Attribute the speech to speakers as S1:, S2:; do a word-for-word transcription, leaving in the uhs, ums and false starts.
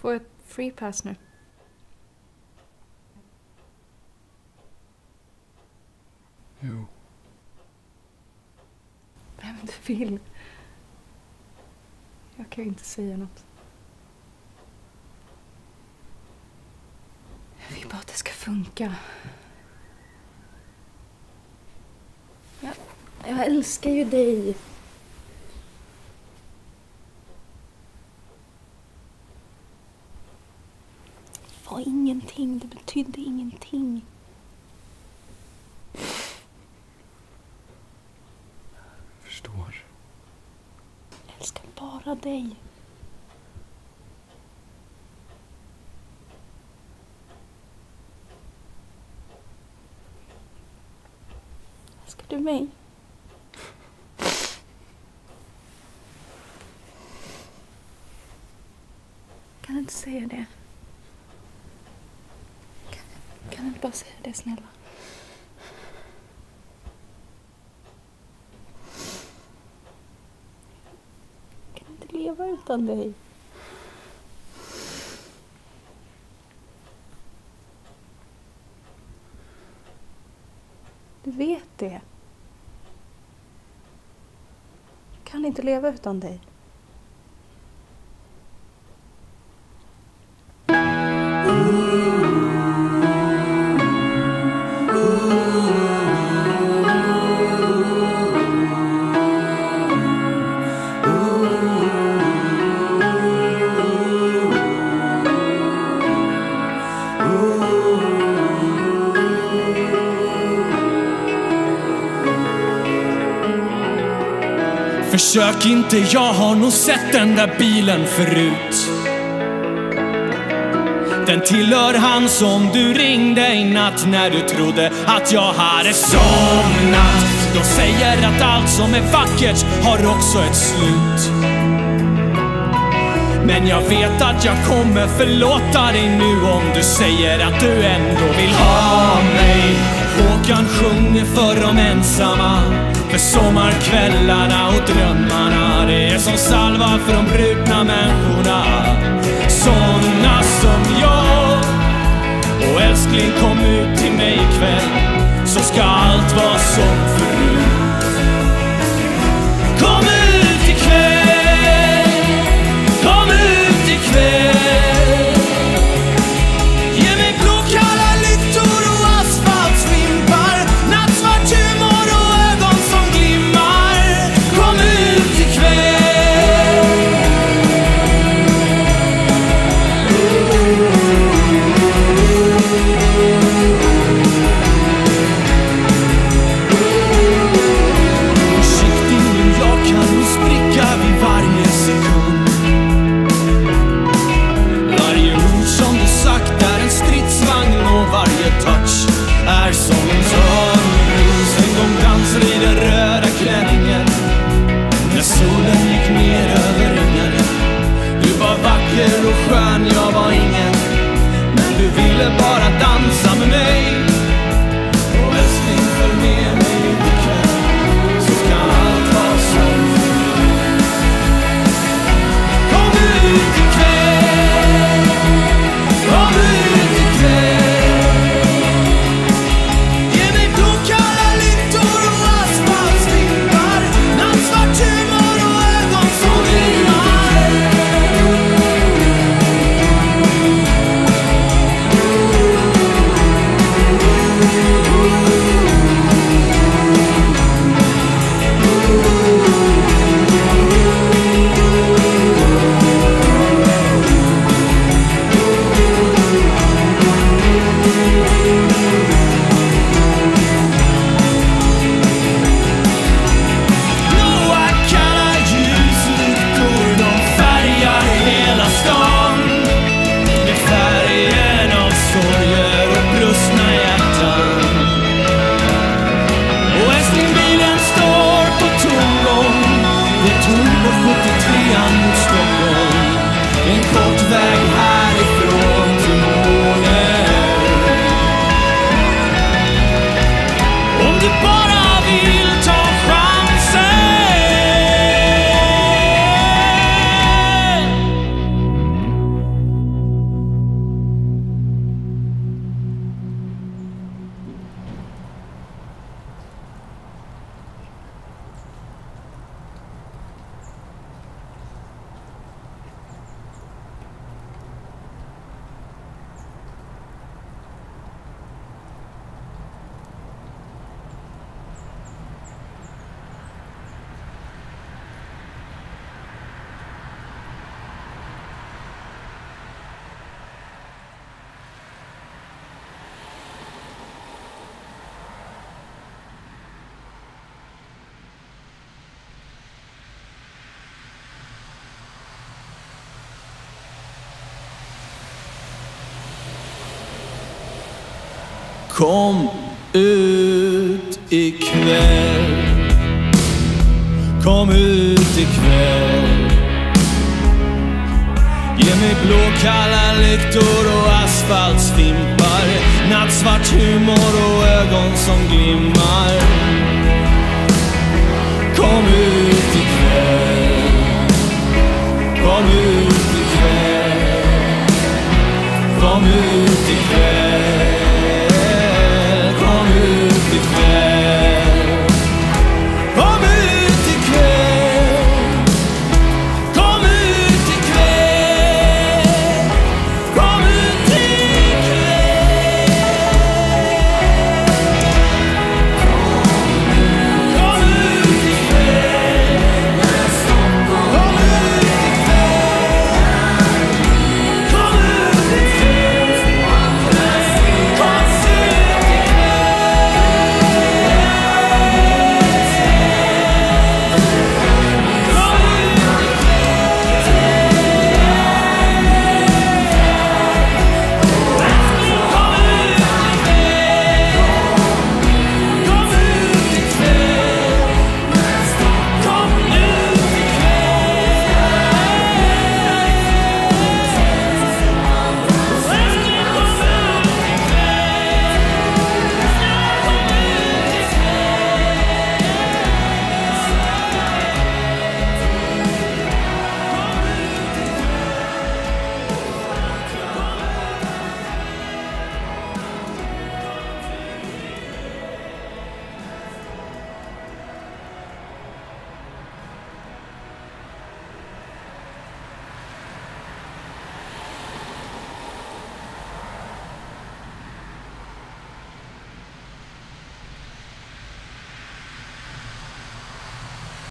S1: få ett free pass nu.
S2: Jo.
S1: Vem du vill. Jag kan ju inte säga något. Jag vill bara att det ska funka. Jag, jag älskar ju dig. Det var ingenting, det betydde ingenting.
S2: Jag förstår.
S1: Jag älskar bara dig. Älskar du mig? Kan du inte säga det? Kan, kan du inte bara säga det, snälla? Kan inte leva utan dig. Du vet det. Jag kan inte leva utan dig.
S3: Försök inte, jag har nog sett den där bilen förut. Den tillhör han som du ringde i natt när du trodde att jag hade somnat. De säger att allt som är vackert har också ett slut. Men jag vet att jag kommer förlåta dig nu om du säger att du ändå vill ha mig. Håkan sjunger för de ensamma, för sommarkvällarna och drömmarna. Det är som salva för de brutna människorna, såna som jag. Och älskling, kom ut till mig ikväll, så ska allt vara som förut. Kom ut ikväll, kom ut ikväll. Ge mig blåkalla lyktor och asfaltsvimpar, nattsvart humor och ögon som glimmar. Kom ut ikväll. Försiktig nu, jag kan nog spricka vid varje sekund. Varje ord som du sagt är en stridsvagn och varje touch är som en törnros. En gång dansar i den röda klänningen när solen gick ner över ringaren. Du var vacker och skön, jag var ingen, men du ville bara dansa med mig. Och älskling, följ med mig ikväll, så ska allt vara som förut. Kom ut ikväll, kom ut ikväll. Ge mig blåkalla lyktor och asfaltsvimpar, nattsvart humor och ögon som glimmar. Kom Kom ut ikväll. Kom ut ikväll. Ge mig blåkalla lyktor och asfaltsfimpar, nattsvart humor och ögon som glimmar.